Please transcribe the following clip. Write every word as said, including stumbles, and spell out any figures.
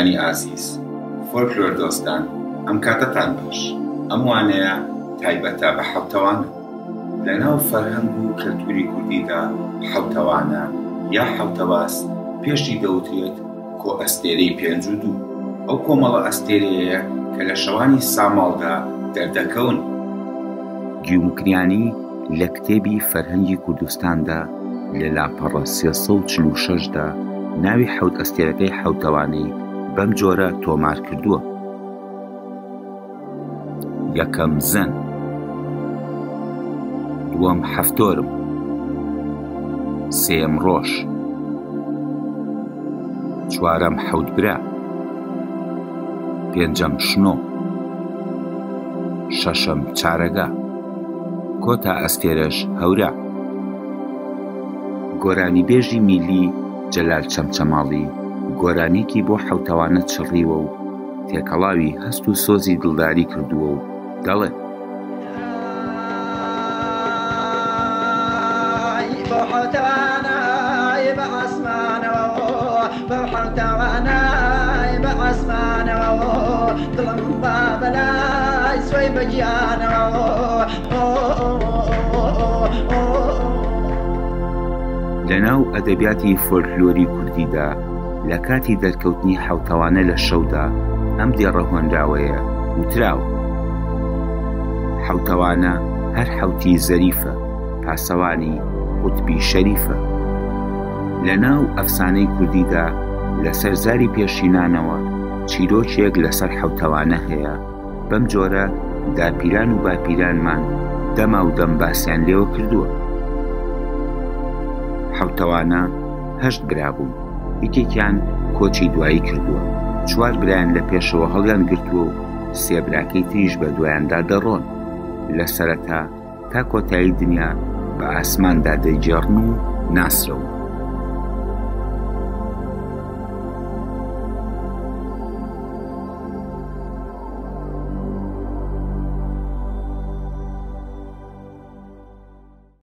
گیانی ئازیز، فۆلکلۆر دۆستان، ئەم کاتەتان باش. ئەم وانەیە تایبەتە بە حەوتەوانە. لەناو فەرهەنگ و کەلتوری کوردیدا حەوتەوانە یا حەوتەواس پێشی دەوترێت کۆ ئەستێرەی پێنج و دوو. ئەو کۆمەڵە ئەستێرەیە کە لە شەوانی ساماڵدا دەردەکەون. گیومکریانی لە کتێبی فەرهەنگی کوردستاندا لە لاپەڕە سێسە و چل و شەشدا ناوی حەوت ئەستێرەکەی حەوتەوانەی بەم جۆرە تۆمار کردووە: یەکەم زەن، دووەم هەفتۆرم، سێم ڕۆژ، چوارەم حەوتبرا، پێنجەم شنۆ، شەشەم چارەگا، کۆتا ئەستێرەش هەورا. گۆرانیبێژی میلی جەلال چەمچەماڵی گۆرانێکی بۆ حەوتەوانە چڕیوە و تێکەڵاوی هەست و سۆزی دڵداری کردووە و دەڵێ: لەناو ئەدەبیاتی فۆلکلۆری کوردیدا لە کاتی دەرکەوتنی حەوتەوانە لە شەودا ئەم دێڕەهۆنراوەیە وتراوە: حەوتەوانە هەر حەوتی زەریفە، پاسەوانی قوتبی شەریفە. لەناو ئەفسانەی کوردیدا لەسەر زاری پێشینانەوە چیرۆکێک لەسەر حەوتەوانە هەیە. بەم جۆرە داپیران و باپیرانمان دەما و دەم باسییان لێوە کردووە. حەوتەوانە هەشت برا بوون، یەکێکیان کۆچی دوایی کردووە، چوار برایان لە پێشەوە هەڵیان گرتووە و سێ براکەی تریش بە دوایاندا دەڕۆن. لە سەرەتا تا کۆتایی دنیا بە ئاسماندا دەیجێڕن و ناسرەون.